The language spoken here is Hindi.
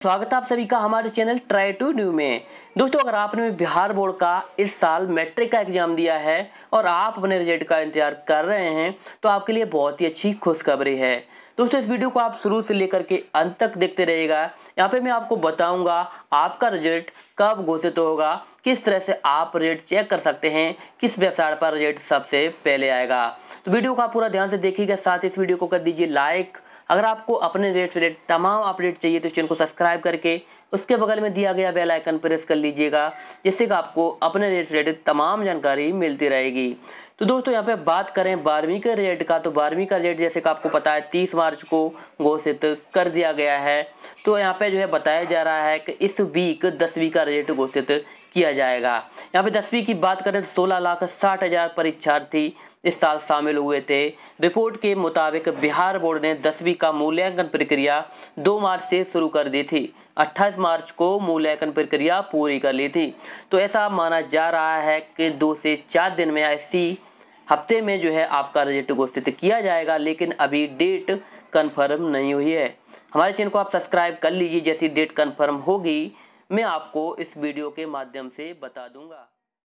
स्वागत है आप सभी का हमारे चैनल ट्राई टू न्यू में। दोस्तों, अगर आपने बिहार बोर्ड का इस साल मैट्रिक का एग्जाम दिया है और आप अपने रिजल्ट का इंतजार कर रहे हैं तो आपके लिए बहुत ही अच्छी खुशखबरी है। दोस्तों, इस वीडियो को आप शुरू से लेकर के अंत तक देखते रहिएगा। यहाँ पे मैं आपको बताऊंगा आपका रिजल्ट कब घोषित होगा, किस तरह से आप रिजल्ट चेक कर सकते हैं, किस वेबसाइट पर रिजल्ट सबसे पहले आएगा। तो वीडियो को आप पूरा ध्यान से देखिएगा, साथ ही इस वीडियो को कर दीजिए लाइक। अगर आपको अपने रेट से रिलेटेड तमाम अपडेट चाहिए तो चैनल को सब्सक्राइब करके उसके बगल में दिया गया बेल आइकन प्रेस कर लीजिएगा, जिससे कि आपको अपने रेट से रिलेटेड तमाम जानकारी मिलती रहेगी। तो दोस्तों, यहाँ पे बात करें 12वीं के रिजल्ट का, तो 12वीं का रिजल्ट जैसे कि आपको पता है 30 मार्च को घोषित कर दिया गया है। तो यहाँ पे जो है बताया जा रहा है कि इस वीक 10वीं का रिजल्ट घोषित किया जाएगा। यहाँ पे 10वीं की बात करें तो 16,60,000 परीक्षार्थी इस साल शामिल हुए थे। रिपोर्ट के मुताबिक बिहार बोर्ड ने 10वीं का मूल्यांकन प्रक्रिया 2 मार्च से शुरू कर दी थी। 28 मार्च को मूल्यांकन प्रक्रिया पूरी कर ली थी। तो ऐसा माना जा रहा है कि 2 से 4 दिन में या इसी हफ्ते में जो है आपका रिजल्ट घोषित किया जाएगा, लेकिन अभी डेट कन्फर्म नहीं हुई है। हमारे चैनल को आप सब्सक्राइब कर लीजिए, जैसी डेट कन्फर्म होगी मैं आपको इस वीडियो के माध्यम से बता दूंगा।